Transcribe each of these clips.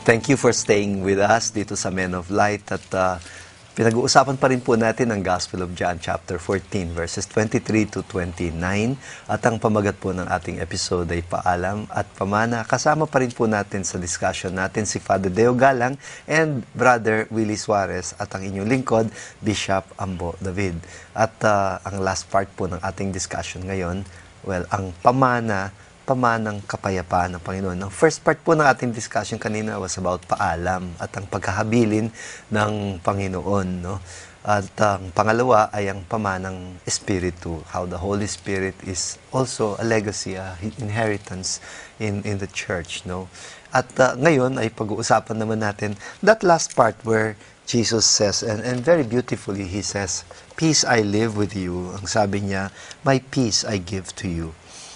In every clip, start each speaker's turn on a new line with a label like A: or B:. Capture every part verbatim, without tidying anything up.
A: Thank you for staying with us dito sa Men of Light at uh, pinag-uusapan pa rin po natin ang Gospel of John chapter fourteen verses twenty-three to twenty-nine at ang pamagat po ng ating episode ay Paalam at Pamana. Kasama pa rin po natin sa discussion natin si Father Deo Galang and Brother Willie Suarez at ang inyong lingkod, Bishop Ambo David. At uh, ang last part po ng ating discussion ngayon, well, ang Pamana, pamanang kapayapaan ng Panginoon. Ang first part po ng ating discussion kanina was about paalam at ang pagkahabilin ng Panginoon, no? At ang pangalawa ay ang pamanang Espiritu, how the Holy Spirit is also a legacy, a inheritance in in the church, no? At uh, ngayon ay pag-uusapan naman natin that last part where Jesus says, and, and very beautifully he says, "Peace I live with you." Ang sabi niya, "My peace I give to you.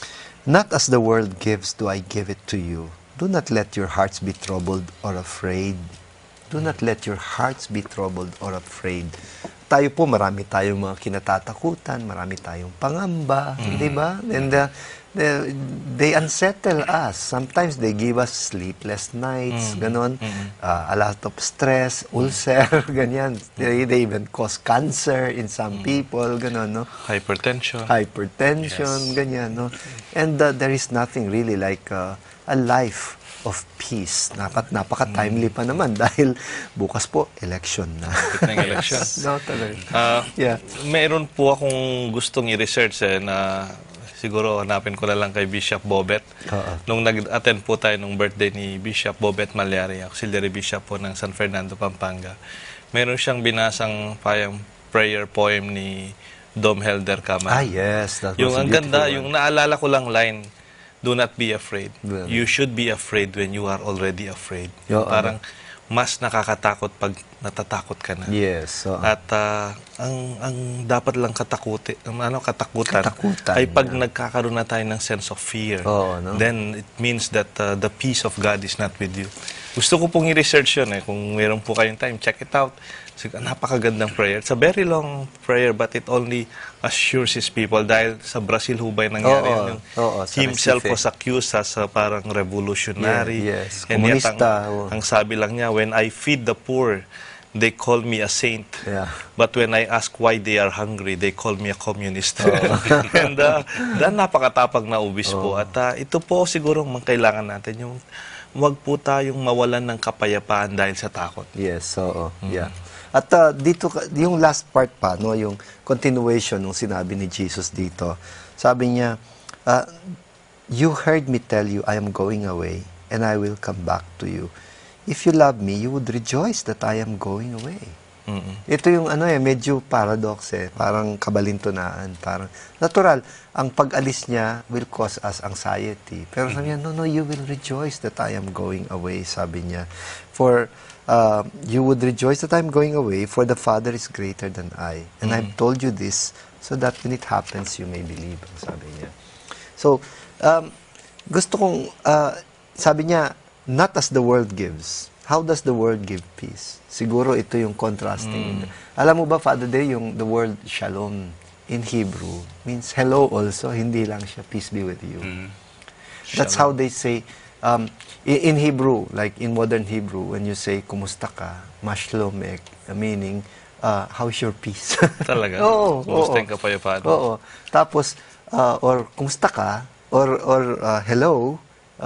A: Not as the world gives do I give it to you. Do not let your hearts be troubled or afraid." Do not let your hearts be troubled or afraid. Tayo po, marami tayong mga kinatatakutan, marami tayong pangamba, mm-hmm. di ba? And uh, they, they unsettle us. Sometimes they give us sleepless nights, mm-hmm. ganon. Mm-hmm. Uh, a lot of stress, ulcer, ganyan. They, they even cause cancer in some mm-hmm. people, ganon, no?
B: Hypertension.
A: Hypertension, yes. ganyan, no? And uh, there is nothing really like uh, a life of peace. Napat napaka-timely pa naman dahil bukas po election na.
B: election.
A: No, talaga.
B: Uh,
A: yeah.
B: Mayroon po akong gustong i-research eh, na siguro hanapin ko na lang kay Bishop Bobet. Uh-uh. Nung nag-attend po tayo nung birthday ni Bishop Bobet Malyari, auxiliary bishop po ng San Fernando, Pampanga. Meron siyang binasang payang prayer poem ni Dom Helder Caman.
A: Ah, yes. That was
B: yung
A: a
B: ang ganda,
A: one.
B: yung naalala ko lang line, "Do not be afraid.
A: Well,
B: you should be afraid when you are already afraid."
A: Yo,
B: Parang
A: ano?
B: mas nakakatakot pag natatakot ka na.
A: Yes. So,
B: At uh, ang ang dapat lang katakuti, ano katakutan,
A: katakutan
B: ay pag
A: yeah.
B: nagkakaroon na tayo ng sense of fear.
A: Oh, no?
B: Then it means that uh, the peace of God is not with you. Gusto ko pong i-research yun eh. Kung meron po kayong time, check it out. Napakagandang prayer. It's a very long prayer but it only assures his people dahil sa Brazil hubay nangyari
A: oh,
B: yun. Yung
A: oh, oh,
B: himself was accused as a parang revolutionary.
A: Yeah, yes.
B: And yet,
A: Komunista.
B: ang,
A: Oh.
B: ang sabi lang niya, "When I feed the poor, they call me a saint.
A: Yeah.
B: But when I ask why they are hungry, they call me a communist."
A: Oh.
B: And uh, dahil napakatapag na obispo.
A: Oh.
B: At uh, ito po siguro ang kailangan natin, yung wag po tayong mawalan ng kapayapaan dahil sa takot.
A: Yes, oo.
B: Mm.
A: Yeah. At uh, dito, yung last part pa, no, yung continuation ng sinabi ni Jesus dito, sabi niya, uh, "You heard me tell you, I am going away, and I will come back to you. If you love me, you would rejoice that I am going away." Mm-mm. Ito yung ano eh, medyo paradox eh, parang kabalintunaan, parang natural, ang pag-alis niya will cause us anxiety. Pero sabi niya, no, no, you will rejoice that I am going away, sabi niya. For, uh, you would rejoice that I am going away, for the Father is greater than I. And mm-hmm. I've told you this, so that when it happens, you may believe, sabi niya. So, um, gusto kong, uh, sabi niya, not as the world gives. How does the world give peace? Siguro ito yung contrasting. Mm. Alam mo ba, Father Day, yung the word shalom in Hebrew means hello also, hindi lang siya peace be with you. Mm. That's how they say, um, in, in Hebrew, like in modern Hebrew, when you say, kumusta ka, mashlomek, meaning, uh, how's your peace?
B: Talaga?
A: Oo.
B: Kumusta yung kapayapaan?
A: Oo. Tapos, uh, or kumusta ka, or, or uh, hello,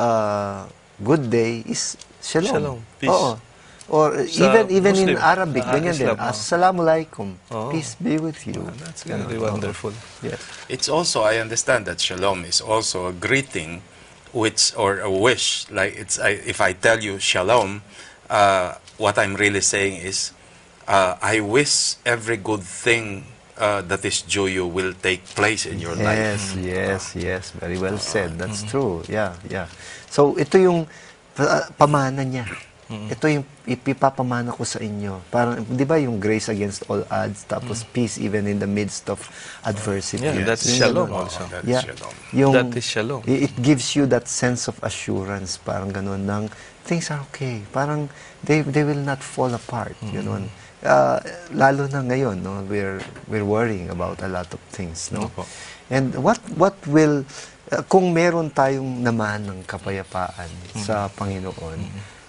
A: uh, good day is shalom.
B: Shalom, peace.
A: Oo. Or
B: Sa
A: even even
B: Muslim,
A: in Arabic,
B: uh,
A: ganyan din.
B: Islam, oh.
A: Assalamualaikum.
B: Oh.
A: Peace be with you.
B: Oh, that's very wonderful.
A: Yes.
C: It's also, I understand that shalom is also a greeting, which or a wish. Like it's, I, if I tell you shalom, uh, what I'm really saying is, uh, I wish every good thing uh, that is due you will take place in your
A: yes,
C: life.
A: Yes, yes, yes. Very well said. That's mm-hmm. true. Yeah, yeah. So ito yung uh, pamana niya. Mm-hmm. Ito yung ipipapamana ko sa inyo. Parang, di ba yung grace against all odds, tapos mm-hmm. peace even in the midst of adversity.
B: Yeah, that's
A: yung
B: shalom
A: ganun.
B: also.
C: That's
A: Yeah.
C: shalom.
A: Yung,
B: That is shalom.
A: It gives you that sense of assurance, parang ganun, ng things are okay. Parang they they will not fall apart, mm-hmm. ganun. Uh, lalo na ngayon, no, we're we're worrying about a lot of things, no.
B: Opo.
A: And what what will uh, kung meron tayong naman ng kapayapaan mm-hmm. sa Panginoon, mm-hmm.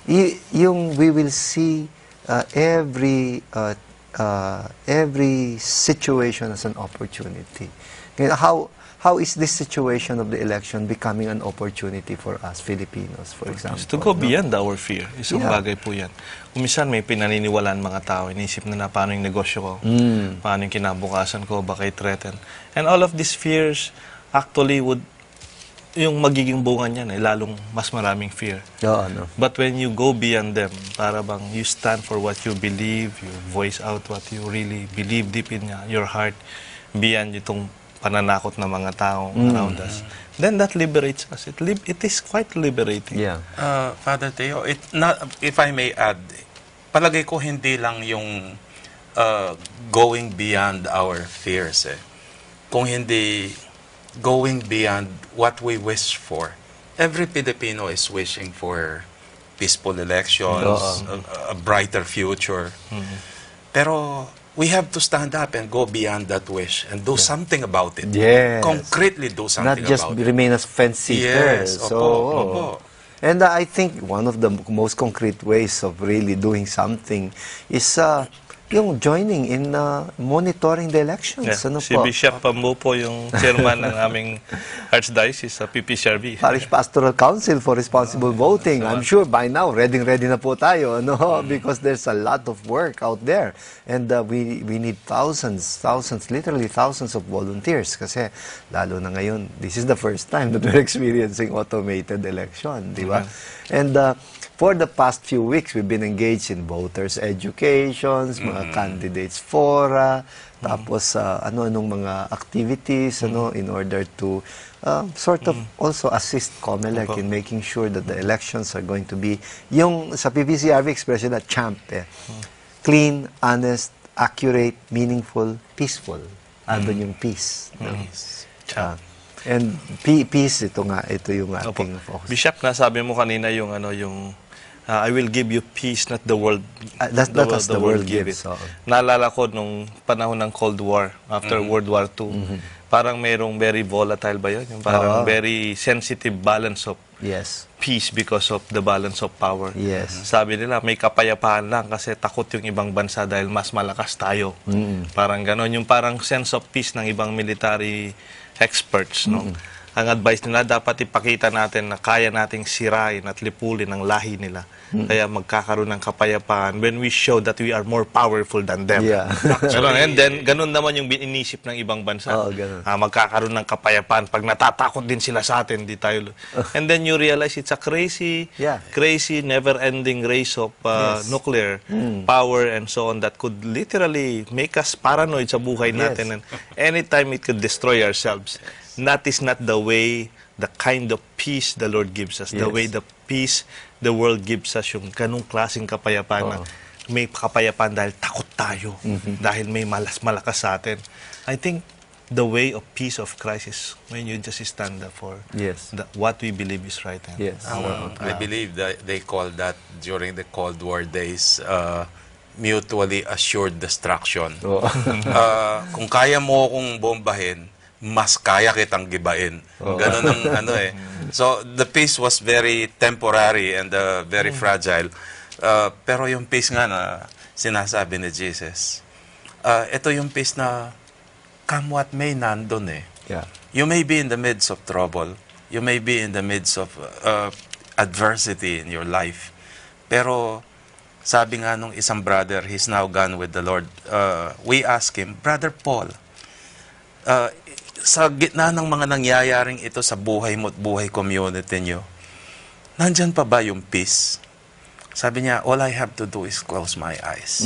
A: y- yung we will see uh, every uh, uh, every situation as an opportunity. Ngayon, How how is this situation of the election becoming an opportunity for us Filipinos, for example?
B: To go
A: no?
B: beyond our fear. Isang
A: Yeah.
B: bagay po yan. Kumisan may pinaniniwalaan mga tao. Inisip na na paano yung negosyo ko,
A: Mm.
B: paano yung kinabukasan ko, baka i-threaten. And all of these fears actually would, yung magiging bunga niyan ay lalong mas maraming fear.
A: Oo, no?
B: But when you go beyond them, para bang you stand for what you believe, you voice out what you really believe deep in your heart, beyond itong pananakot ng mga tao around us, then that liberates us. It, lib it is quite liberating.
A: Yeah.
C: Uh, Father Teo, it not, if I may add, palagay ko hindi lang yung uh, going beyond our fears eh. Kung hindi going beyond what we wish for. Every Filipino is wishing for peaceful elections, a, a brighter future.
B: Mhm.
C: Pero we have to stand up and go beyond that wish and do something about it.
A: Yes.
C: Concretely do something
A: Not just
C: about it.
A: remain as fence seekers.
C: Yes,
A: So,
C: opo, opo.
A: And uh, I think one of the most concrete ways of really doing something is uh, yung joining in uh, monitoring the elections.
B: Yeah.
A: Ano
B: Si
A: po?
B: Bishop Pambu po yung chairman ng aming Archdiocese sa P P C R B.
A: Parish Pastoral Council for Responsible Voting. I'm sure by now, ready-ready na po tayo, no? Because there's a lot of work out there. And uh, we we need thousands, thousands, literally thousands of volunteers. Kasi lalo na ngayon, this is the first time that we're experiencing automated election, di ba? And uh, for the past few weeks, we've been engaged in voters' educations, mga candidates fora, tapos uh, ano-anong mga activities ano in order to uh, sort of also assist COMELEC in making sure that the elections are going to be yung sa P P C R B expression na champ eh. Clean, honest, accurate, meaningful, peaceful. Andun yung peace. No? Ah, and pe- peace ito nga ito yung
B: Opo.
A: ating focus.
B: Bishop, nasabi mo kanina yung ano yung uh, I will give you peace, not the world.
A: Ah, that's
B: the
A: not as the world gives,
B: it.
A: oo.
B: Naalala ko nung panahon ng Cold War, after World War Two, parang mayroong very volatile ba yun? Yung parang
A: Oo.
B: very sensitive balance of
A: Yes.
B: peace because of the balance of power.
A: Yes.
B: Sabi nila, may kapayapaan lang kasi takot yung ibang bansa dahil mas malakas tayo. Parang ganon. Yung parang sense of peace ng ibang military experts, no? Ang advice nila, dapat ipakita natin na kaya nating sirain at lipulin ang lahi nila. Kaya magkakaroon ng kapayapaan when we show that we are more powerful than them.
A: Yeah.
B: Ganun. And then, ganun naman yung inisip ng ibang bansa.
A: Oo, ganun.
B: Ah, magkakaroon ng kapayapaan. Pag natatakot din sila sa atin, di tayo... And then you realize it's a crazy,
A: Yeah.
B: crazy, never-ending race of uh,
A: Yes.
B: nuclear power and so on that could literally make us paranoid sa buhay natin.
A: Yes.
B: And anytime it could destroy ourselves. That is not the way, the kind of peace the Lord gives us. The
A: Yes.
B: way the peace the world gives us, yung ganung klaseng kapayapaan na
A: Oo.
B: may kapayapaan dahil takot tayo,
A: Mm-hmm.
B: dahil may malas malakas sa atin. I think the way of peace of Christ is when you just stand up for
A: Yes.
B: the, what we believe is right. And
A: Yes.
B: our,
C: Um, I believe that they call that during the Cold War days uh, mutually assured destruction.
A: Oo.
C: Uh, kung kaya mo akong bombahin, mas kaya kitang gibain. Ganon ang ano eh. So the peace was very temporary and uh, very fragile. Uh, pero yung peace nga na sinasabi ni Jesus, uh, ito yung peace na come what may, nandun eh.
A: Yeah.
C: You may be in the midst of trouble. You may be in the midst of uh, adversity in your life. Pero sabi nga nung isang brother, he's now gone with the Lord. Uh, we ask him, Brother Paul, uh, sa gitna ng mga nangyayaring ito sa buhay mo at buhay community nyo, nandyan pa ba yung peace? Sabi niya, all I have to do is close my eyes.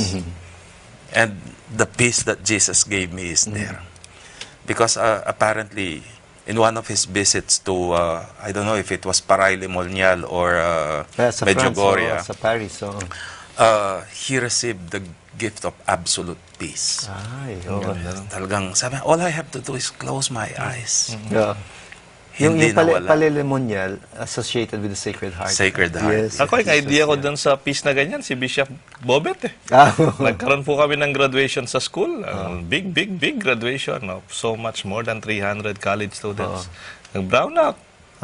C: And the peace that Jesus gave me is there. Because uh, apparently, in one of his visits to, uh, I don't know if it was Paray Limonial or uh,
A: Kaya sa France,
C: Medjugorje,
A: oo, sa Paris. So.
C: uh, he received the gift of absolute peace.
A: Ay, oo.
C: Talagang sabi, all I have to do is close my eyes.
A: Yeah. Yung,
C: Hindi
A: yung pali,
C: nawala.
A: palilemonial associated with the Sacred Heart.
C: Sacred Heart.
A: Yes.
B: Ako, yung
A: Jesus,
B: idea ko
A: yeah.
B: dun sa peace na ganyan, si Bishop Bobet eh.
A: Ah,
B: Nagkaroon po kami ng graduation sa school. Uh, big, big, big graduation of so much more than three hundred college students. Nag-brown out.
A: ah.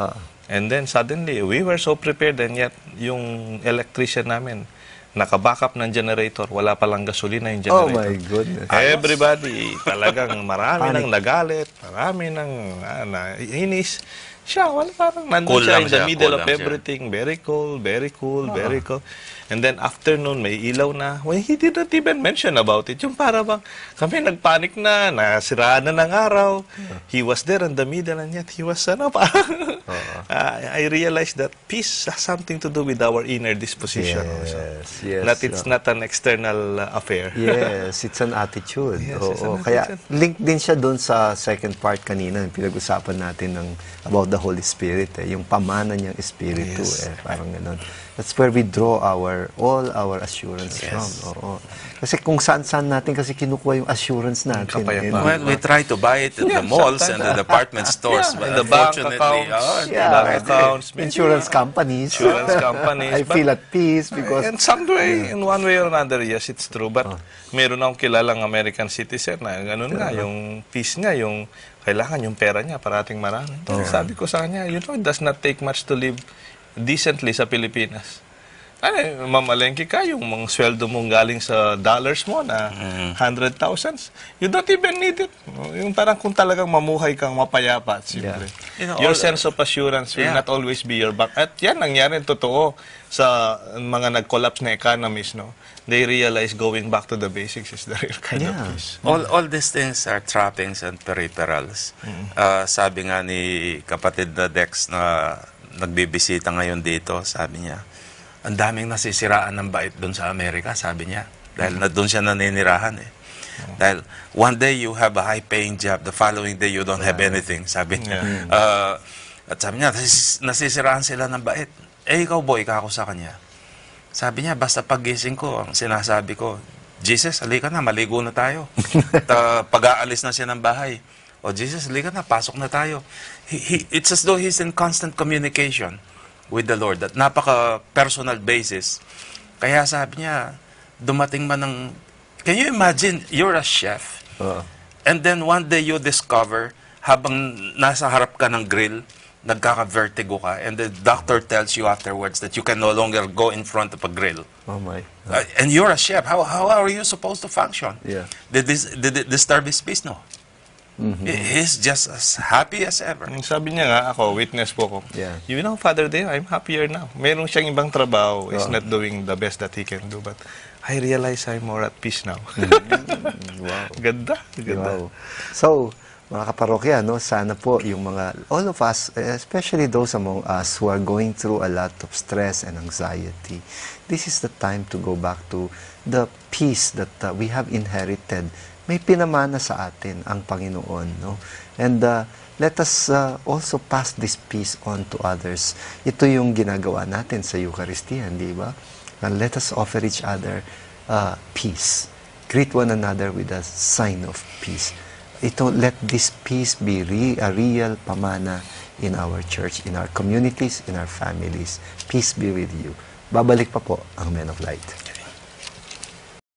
B: And then suddenly, we were so prepared and yet yung electrician namin, naka-backup ng generator, wala palang gasolina yung
A: Oh
B: generator.
A: my goodness.
B: Everybody, talagang marami nang nagalit, marami nang ah, nainis. Siya, wala parang nandun
C: Cool
B: siya
C: lang
B: in the
C: siya,
B: middle
C: cool
B: of
C: lang siya.
B: everything. Very cool, very cool, very cool. And then afternoon, may ilaw na. Well, he didn't even mention about it. Yung para bang kami nagpanik na, nasiraan na ng araw. He was there in the middle and yet he was, ano, parang, uh, I realized that peace has something to do with our inner disposition also.
A: Yes, yes.
B: That it's not an external uh, affair.
A: Yes, it's an attitude.
B: Yes,
A: Oo,
B: it's an
A: kaya
B: attitude.
A: link din siya doon sa second part kanina, yung pinag-usapan natin ng about the Holy Spirit, eh, yung pamana niyang espiritu,
B: Yes.
A: eh, parang ganun. That's where we draw our all our assurance
C: Yes.
A: from. Oo. Kasi kung saan-saan natin kasi kinukuha yung assurance natin.
B: kapayapaan.
A: eh,
C: Well, we try to buy it in the malls and the department stores,
B: Yeah,
C: but
B: in the bank
C: unfortunately,
B: accounts,
C: oh,
A: Yeah.
B: bank accounts, maybe,
A: insurance companies.
B: insurance companies.
A: I
B: but-
A: feel at peace because
B: And some way, in one way or another, yes, it's true. But meron akong kilalang American citizen na ganun nga, yung peace niya, yung kailangan yung pera niya parating marami. Sabi ko sa kanya, you know, it does not take much to live decently sa Pilipinas. Ano, mamalengke ka, yung mga sweldo mong galing sa dollars mo na hundred thousands, you don't even need it. Yung parang kung talagang mamuhay kang mapayapa at simple.
C: You know,
B: Your
C: all-
B: sense of assurance will
C: Yeah.
B: not always be your back. At yan, nangyari totoo sa mga nag-collapse na economies, no? They realize going back to the basics is the real kind
A: Yeah.
B: of peace.
C: All, all these things are trappings and peripherals. Uh, sabi nga ni kapatid na Dex na nagbibisita ngayon dito, sabi niya, ang daming nasisiraan ng bait doon sa Amerika, sabi niya. Dahil na doon siya naninirahan eh. Dahil one day you have a high-paying job, the following day you don't have anything, sabi niya.
B: Yeah.
C: Uh, at sabi niya, nasis- nasisiraan sila ng bait. Eh, ikaw boy, kako sa kanya. Sabi niya, basta paggising ko, ang sinasabi ko, Jesus, halika na, maligo na tayo. At uh, pag-aalis na siya ng bahay. O Jesus, halika na, pasok na tayo. He, he, it's as though he's in constant communication with the Lord. At napaka-personal basis. Kaya sabi niya, dumating man ng... Can you imagine, you're a chef,
A: Oo.
C: and then one day you discover, habang nasa harap ka ng grill, nagkaka-vertigo ka, and the doctor tells you afterwards that you can no longer go in front of a grill.
A: Oh my.
C: Uh, and you're a chef. How, how are you supposed to function?
A: Yeah.
C: Did, this, did it disturb his peace? No. He- He's just as happy as ever.
B: Ang sabi niya nga, ako, witness po ko.
A: Yeah.
B: You know, Father Deo, I'm happier now. Meron siyang ibang trabaho, is not doing the best that he can do, but I realize I'm more at peace now.
A: Wow.
B: Ganda, ganda.
A: Wow. So, mga kaparokya, no, sana po yung mga, all of us, especially those among us who are going through a lot of stress and anxiety, this is the time to go back to the peace that uh, we have inherited. May pinamana sa atin ang Panginoon, no? And uh, let us uh, also pass this peace on to others. Ito yung ginagawa natin sa Eucharistian, di ba? And let us offer each other uh, peace. Greet one another with a sign of peace. Ito, let this peace be re a real pamana in our church, in our communities, in our families. Peace be with you. Babalik pa po ang Men of Light.